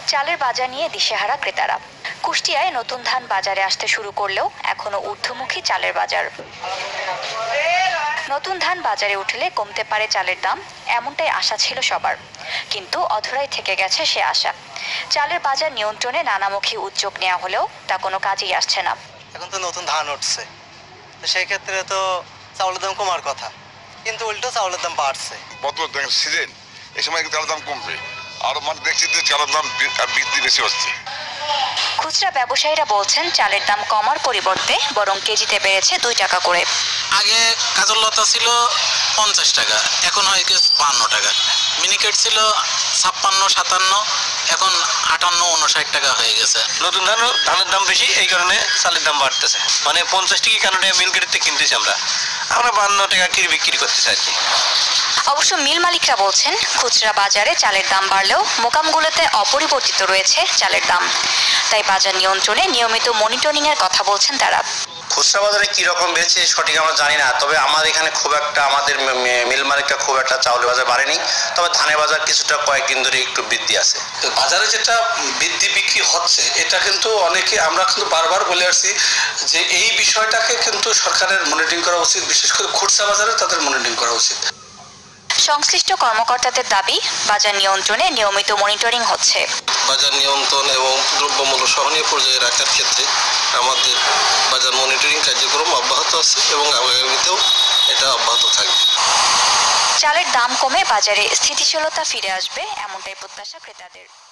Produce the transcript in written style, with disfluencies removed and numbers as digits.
চালের বাজার নিয়ে দিশেহারা ক্রেতারা। কুষ্টিয়ায় নতুন ধান বাজারে আসতে শুরু করলেও এখনো ঊর্ধ্বমুখী চালের বাজার। নতুন ধান বাজারে উঠলে কমতে পারে চালের দাম, এমনটাই আশা ছিল সবার, কিন্তু অধরাই থেকে গেছে সে আশা। চালের বাজার নিয়ন্ত্রণে নানামুখী উদ্যোগ নেওয়া হলেও তা কোনো কাজেই আসছে না। এখন তো নতুন ধান উঠছে, সেই ক্ষেত্রে তো চাউলের দাম কমার কথা, কিন্তু উল্টো চাউলের দাম বাড়ছে। বর্তমান সিজন এই সময় চালের দাম কমবে, আর মানে দেখছি যে চালের দাম বৃদ্ধি বেশি হচ্ছে। খুচরা ব্যবসায়ীরা বলছেন চালের দাম কমার পরিবর্তে বরং কেজিতে বেড়েছে 2 টাকা করে। আগে কাজল লতা ছিল 50 টাকা, এখন হয়ে গেছে 52 টাকা। মিনিকেট ছিল 56, 57, এখন 58, 59 টাকা হয়ে গেছে। নতুন ধানের দাম বেশি, এই কারণে চালের দাম বাড়তেছে। মানে 50 টাকা কারণে মিলগেটে কিনতেছি আমরা 52 টাকা কিনে বিক্রি করতেছি আর কি। অবশ্য মিল মালিকরা বলছেন খুচরা বাজারে চালের দাম বাড়লেও মোকামগুলোতে অপরিবর্তিত রয়েছে চালের দাম, তাই বাজার নিয়ন্ত্রণে নিয়মিত মনিটরিং এর কথা বলছেন তারা। খুচরা বাজারে কি রকম বেড়েছে সঠিক আমরা জানি না, তবে আমাদের এখানে খুব একটা, আমাদের মিল মালিকরা খুব একটা চাউলের বাজার বাড়েনি, তবে ধানের বাজার কিছুটা কয়েকদিন ধরে একটু বৃদ্ধি আছে। বাজারে যেটা বৃদ্ধি বিক্রি হচ্ছে এটা কিন্তু অনেকে, আমরা কিন্তু বারবার বলে আসছি যে এই বিষয়টাকে কিন্তু সরকারের মনিটরিং করা উচিত, বিশেষ করে খুচরা বাজারে তাদের মনিটরিং করা উচিত। সংশ্লিষ্ট কর্মকর্তাদের দাবি, বাজার নিয়ন্ত্রণে নিয়মিত মনিটরিং হচ্ছে। বাজার নিয়ন্ত্রণ এবং দ্রব্যমূল্য সহনীয় পর্যায়ে রাখার ক্ষেত্রে আমাদের বাজার মনিটরিং কার্যক্রম অব্যাহত আছে এবং আগামীতেও এটা অব্যাহত থাকবে। চালের দাম কমে বাজারে স্থিতিশীলতা ফিরে আসবে, এমনটাই প্রত্যাশা ক্রেতাদের।